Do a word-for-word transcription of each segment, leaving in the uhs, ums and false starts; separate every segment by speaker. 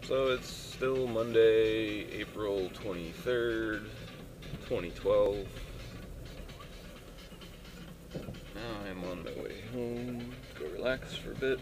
Speaker 1: So it's still Monday, April twenty-third, twenty twelve. Now I'm on my way home to go relax for a bit.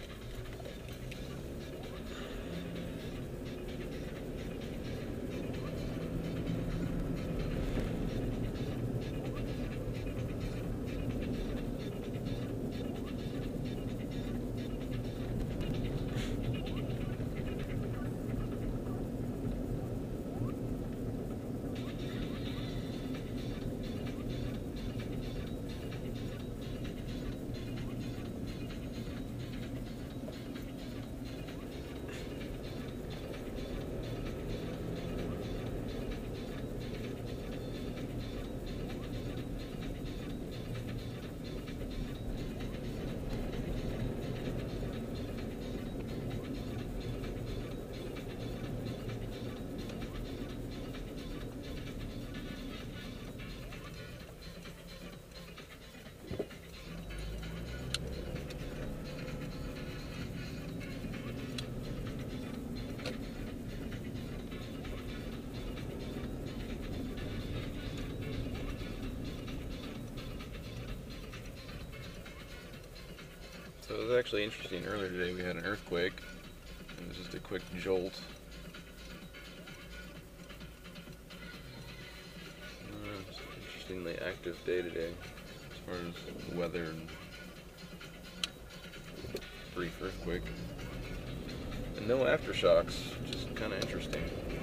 Speaker 1: So it was actually interesting. Earlier today we had an earthquake. It was just a quick jolt. Uh, it's an interestingly active day today as far as weather and brief earthquake. And no aftershocks, which is kind of interesting.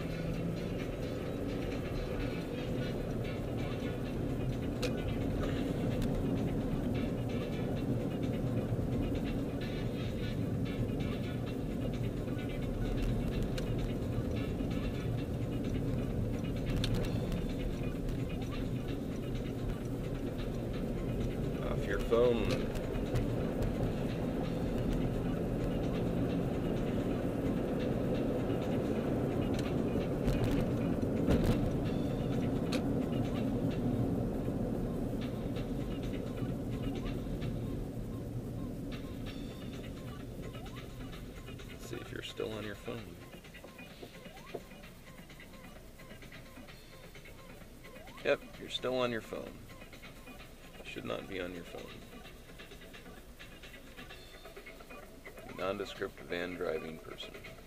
Speaker 1: Off your phone. Let's see if you're still on your phone. Yep, you're still on your phone. Should not be on your phone. Nondescript van driving person.